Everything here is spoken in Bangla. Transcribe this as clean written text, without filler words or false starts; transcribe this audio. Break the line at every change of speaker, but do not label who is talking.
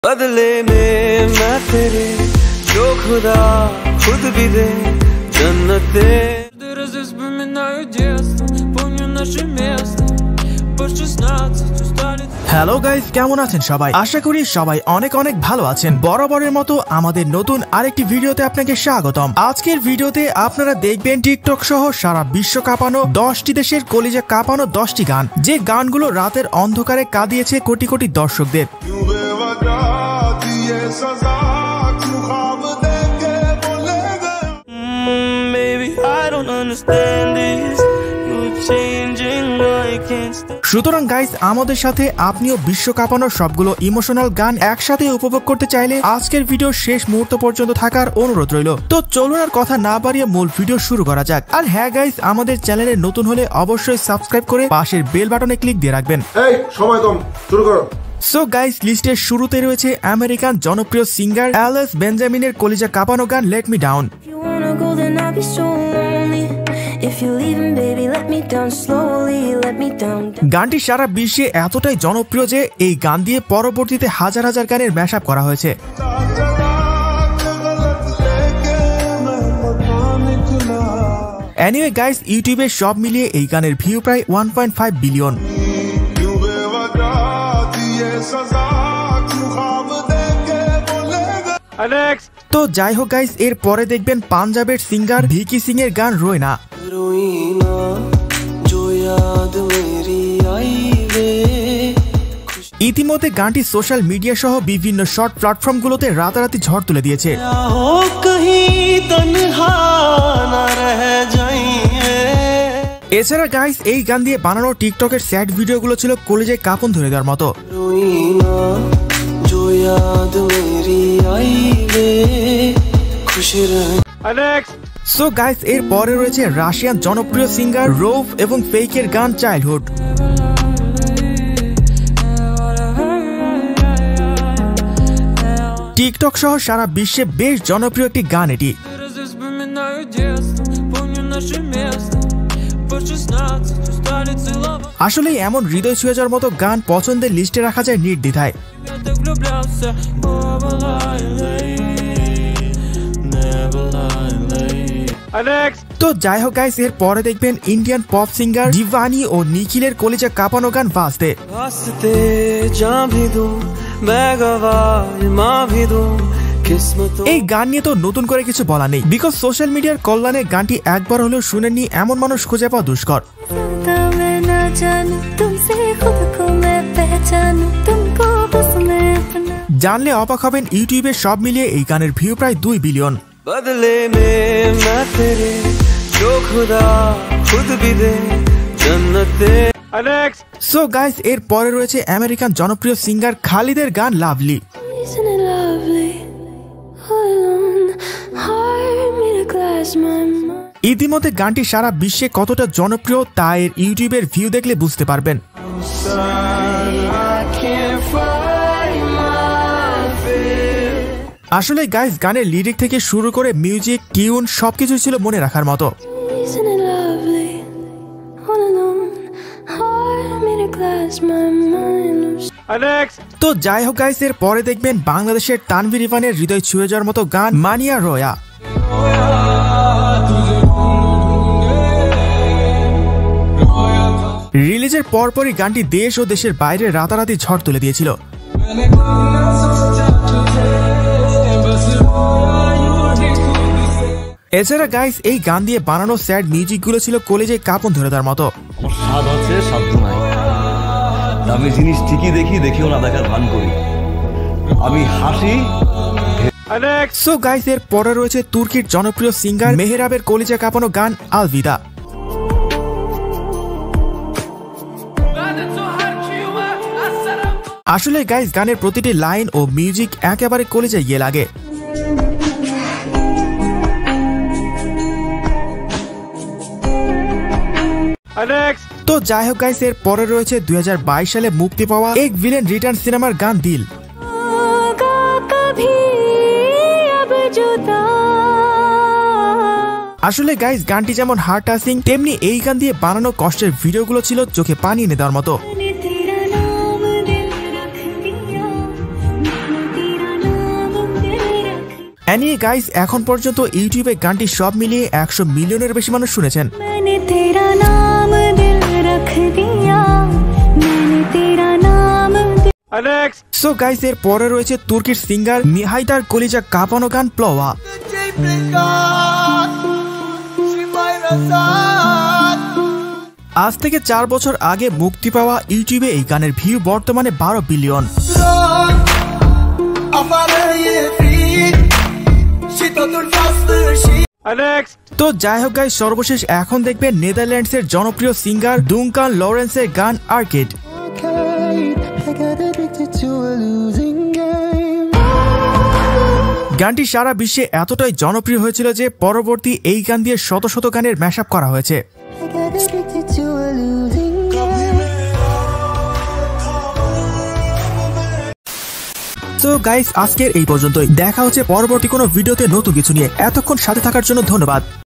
बदले में मैं तेरे जो खुदा खुद भी दे जन्नते вспоминаю детство, помню наше место.
হ্যালো গাইস, কেমন আছেন সবাই? আশা করি সবাই অনেক অনেক ভালো আছেন। বরাবরের মতো আমাদের নতুন আরেকটি ভিডিওতে আপনাকে স্বাগতম। আজকের ভিডিওতে আপনারা দেখবেন টিকটক সহ সারা বিশ্ব কাঁপানো 10টি দেশের কলিজা কাঁপানো 10টি গান, যে গানগুলো রাতের অন্ধকারে কাঁদিয়েছে কোটি কোটি দর্শকদের। সুতরাং গাইস, আমাদের সাথে আপনিও বিশ্ব কাঁপানো সবগুলো ইমোশনাল গান একসাথে উপভোগ করতে চাইলে আজকের ভিডিও শেষ মুহূর্ত পর্যন্ত থাকার অনুরোধ রইল। তো চলুন আর কথা না বাড়িয়ে মূল ভিডিও শুরু করা যাক। আর হ্যাঁ গাইস, আমাদের চ্যানেলে নতুন হলে অবশ্যই সাবস্ক্রাইব করে পাশের বেল বাটনে ক্লিক দিয়ে রাখবেন।
এই সময় কম, শুরু করো।
সো গাইস, লিস্টের শুরুতে রয়েছে আমেরিকান জনপ্রিয় সিঙ্গার অ্যালেস বেঞ্জামিনের কলিজা কাঁপানো গান লেট মি ডাউন। গানটি সারা বিশ্বে এতটাই জনপ্রিয় যে এই গান দিয়ে পরবর্তীতে হাজার হাজার গানের ম্যাশআপ করা হয়েছে। এনিওয়ে গাইস, ইউটিউবে সব মিলিয়ে এই গানের ভিউ প্রায় 1.5 বিলিয়ন। তো যাই হোক গাইস, এর পরে দেখবেন পাঞ্জাবের সিঙ্গার ভিকি সিং এর গান রোয়না। ইতিমধ্যে গানটি সোশ্যাল মিডিয়া সহ বিভিন্ন শর্ট প্ল্যাটফর্মগুলোতে রাতারাতি ঝড় তুলে দিয়েছে। এছাড়া গাইস, এই গান দিয়ে বানানো টিকটকের স্যাড ভিডিওগুলো ছিল কলেজে কাঁপন ধরে দেওয়ার মতো। সো গাইস, এর পরে রয়েছে রাশিয়ান জনপ্রিয় সিঙ্গার রোভ এবং ফেকের গান চাইল্ডহুড। টিকটক সহ সারা বিশ্বে বেশ জনপ্রিয় একটি গান এটি। আসলে এমন হৃদয় ছুঁয়ে যাওয়ার মতো গান পছন্দের লিস্টে রাখা যায় নির্দ্বিধায়। তো যাই হোক গাইস, এর পরে দেখবেন ইন্ডিয়ান পপ সিঙ্গার জিভানি ও নিখিলের কলিজা কাঁপানো গান ভাস্তে। এই গান নিয়ে তো নতুন করে কিছু বলা নেই, বিকজ সোশ্যাল মিডিয়ার কল্যাণে গানটি একবার হলেও শুনেননি এমন মানুষ খুঁজে পাওয়া দুষ্কর। জানলে অবাক হবেন, ইউটিউবে সব মিলিয়ে এই গানের ভিউ প্রায় 2 বিলিয়ন।
बदले में मैं तेरे जो खुदा खुद भी दे जन्नते।
সো গাইস, এর পরে রয়েছে আমেরিকান জনপ্রিয় সিঙ্গার খালিদের গান লাভলি। ইতিমধ্যে গানটি সারা বিশ্বে কতটা জনপ্রিয় তা এর ইউটিউবের ভিউ দেখলে বুঝতে পারবেন। আসলে গাইস, গানের লিরিক থেকে শুরু করে মিউজিক, টিউন সবকিছু ছিল মনে রাখার মতো। তো যাই হোক গাইস, এর পরে দেখবেন বাংলাদেশের তানভীর ইরফানের হৃদয় ছুঁয়ে যাওয়ার মতো গান মানিয়া রোয়া। রিলিজের পরপরই গানটি দেশ ও দেশের বাইরে রাতারাতি ঝড় তুলে দিয়েছিল। এছাড়া গাইস, এই গান দিয়ে বানানো স্যাড মিউজিক গুলো ছিল কলেজে কাঁপন ধরে দেওয়ার মতো।
আমি জিনিস ঠিকই দেখি, দেখিও না দেখার ভান করি, আমি হাসি।
সো গাইস, এর পরে রয়েছে তুর্কির জনপ্রিয় সিঙ্গার মেহেরাবের কলিজা কাঁপানো গান আলভিদা। আসলে গাইস, গানের প্রতিটি লাইন ও মিউজিক একেবারে কলিজায় গিয়ে লাগে। তো যাই হোক গাইস, এর পরে রয়েছে 2022 সালে মুক্তি পাওয়া এক ভিলেন রিটার্ন সিনেমার গান দিল। আসলে গাইস, গানটি যেমন হার্ট টাচিং, তেমনি এই গান দিয়ে বানানো কষ্টের ভিডিওগুলো ছিল চোখে পানি এনে দেওয়ার মতো। নিয়ে গাইস এখন পর্যন্ত ইউটিউবে গানটি সব মিলিয়ে 100 মিলিয়নের বেশি মানুষ শুনেছেন। সো গাইস এর পরে রয়েছে তুর্কির সিঙ্গার মিহাইতার কলিজা কাঁপানো গান প্লোয়া। আজ থেকে 4 বছর আগে মুক্তি পাওয়া ইউটিউবে এই গানের ভিউ বর্তমানে 12 বিলিয়ন। তো যাই হোক গাইস, সর্বশেষ এখন দেখবেন নেদারল্যান্ডসের জনপ্রিয় সিঙ্গার ডুঙ্কান লরেন্সের গান আর্কেড। গানটি সারা বিশ্বে এতটাই জনপ্রিয় হয়েছিল যে পরবর্তী এই গান দিয়ে শত শত গানের ম্যাশআপ করা হয়েছে। তো গাইস আজকের এই পর্যন্তই, দেখা হচ্ছে পরবর্তী কোনো ভিডিওতে নতুন কিছু নিয়ে। এতক্ষণ সাথে থাকার জন্য ধন্যবাদ।